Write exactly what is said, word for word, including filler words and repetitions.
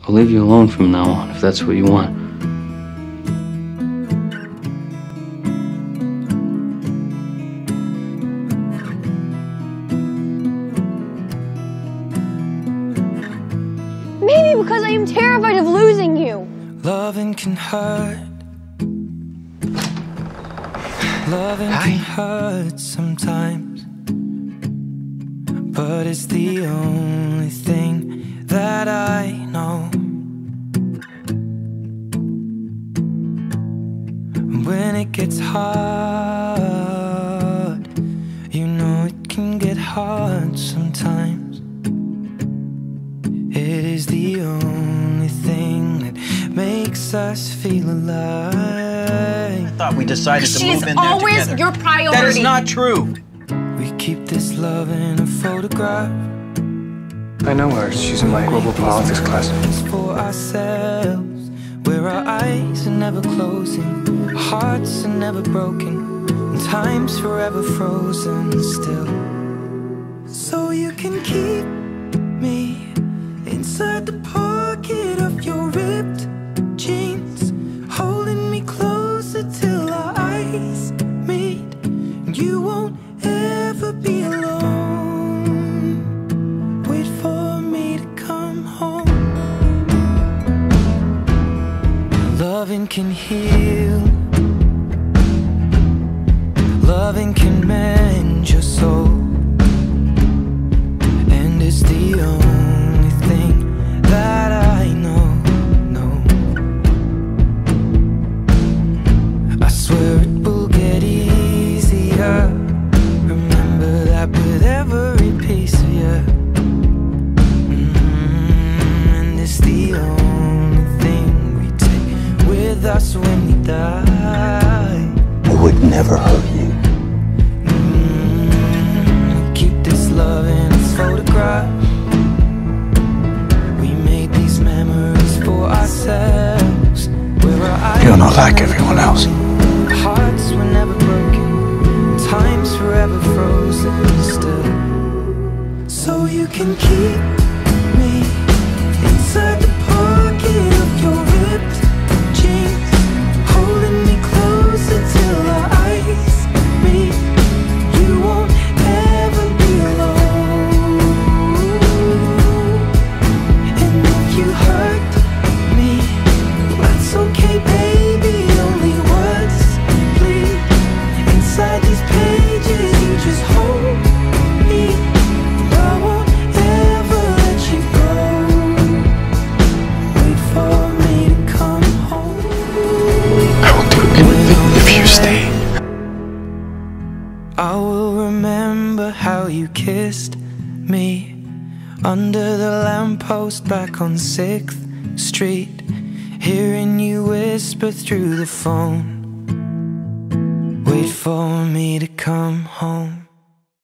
I'll leave you alone from now on, if that's what you want. Maybe because I am terrified of losing you. Loving can hurt. Loving Hi. can hurt sometimes, but it's the only thing that I know. When it gets hard, you know it can get hard sometimes. It is the only thing that makes us feel alive. I thought we decided to She move is in there always together. your priority. That is not true. We keep this love in a photograph. I know her. She's in my global politics class. For ourselves, where our eyes are never closing, our hearts are never broken, and time's forever frozen still. So you can keep me inside the pocket of your ripped jeans, holding me closer till our eyes meet. You won't ever be alone. Wait for me to come home. Loving can heal. Loving can mend your soul. And it's the only thing that I know, no. I swear it will get easier. Remember that with every piece of you. Mm-hmm. And it's the only thing we take with us when we die. I would never hurt you. Mm-hmm. We keep this love in its photograph. We made these memories for ourselves, where our eyes You're not like everyone else. hearts were never broken, time's forever frozen still. So you can keep me inside the pocket of your ripped jeans, holding me closer till our eyes meet. You won't ever be alone. And if you hurt me, that's okay, baby. Only words bleed inside these pages. You just hold me. I won't ever let you go. Wait for me to come home. I will do anything if you stay. I will remember how you kissed me under the lamppost back on sixth street, hearing you whisper through the phone. Wait for me to come home.